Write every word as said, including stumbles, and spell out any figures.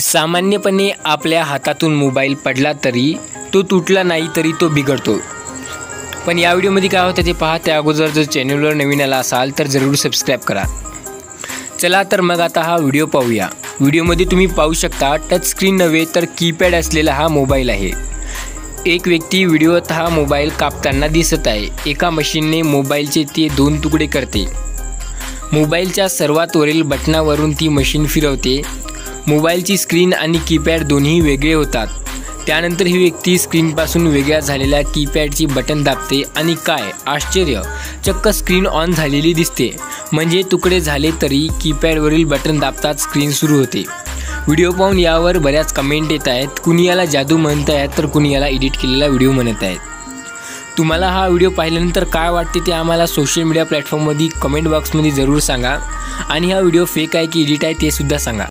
सामान्यपणे आपल्या हातातून मोबाईल पडला तरी तो तुटला नाही तरी तो बिघडतो. पण या व्हिडिओमध्ये काय होतं ते पहा. त्या अगोदर जर चॅनलवर नवीन आला असाल तर जरूर सबस्क्राईब करा. चला तर मग आता हा व्हिडिओ पाहूया. व्हिडिओमध्ये तुम्ही पाहू शकता टच स्क्रीन नव्हे तर कीपॅड असलेला हा मोबाईल आहे. एक व्यक्ती व्हिडिओत हा मोबाईल कापताना दिसत आहे. एका मशीनने मोबाईलचे ते दोन तुकडे करते. मोबाईलच्या सर्वात वरील बटनावरून ती मशीन फिरवते. मोबाईलची स्क्रीन आणि कीपॅड दोन्ही वेगळे होतात. त्यानंतर ही व्यक्ती स्क्रीनपासून वेगळ्या झालेल्या कीपॅडची बटन दाबते आणि काय आश्चर्य, चक्क स्क्रीन ऑन झालेली दिसते. म्हणजे तुकडे झाले तरी कीपॅडवरील बटन दाबताच स्क्रीन सुरू होते. व्हिडिओ पाहून यावर बऱ्याच कमेंट येत आहेत. कुणी याला जादू म्हणत आहेत तर कुणी याला एडिट केलेला व्हिडिओ म्हणत आहेत. तुम्हाला हा व्हिडिओ पाहिल्यानंतर काय वाटते ते आम्हाला सोशल मीडिया प्लॅटफॉर्ममध्ये कमेंट बॉक्समध्ये जरूर सांगा. आणि हा व्हिडिओ फेक आहे की एडिट आहे ते सुद्धा सांगा.